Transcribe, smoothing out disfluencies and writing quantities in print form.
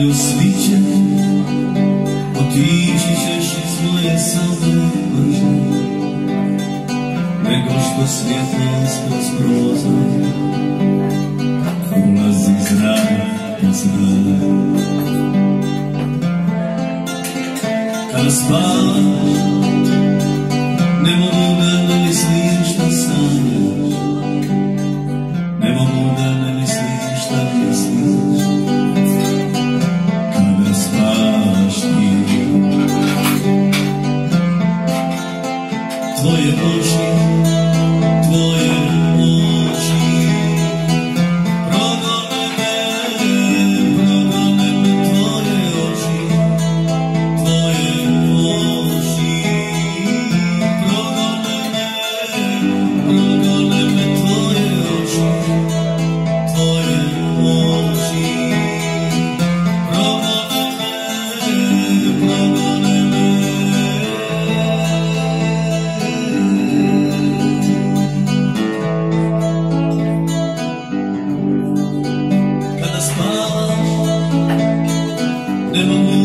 sviće, otići ćeš iz moje sobe brže, nego što svjetlo ispod prozora ulazi zrak i zrak. Kada spavaš, ne mogu da ne mislim šta sanjaš, ne mogu da ne mislim šta misliš. Kada spavaš ti, tvoje oči, tvoje oči progone me tvoje oči, tvoje oči progone me tvoje oči, tvoje oči progone me. Kada spavaš, ne mogu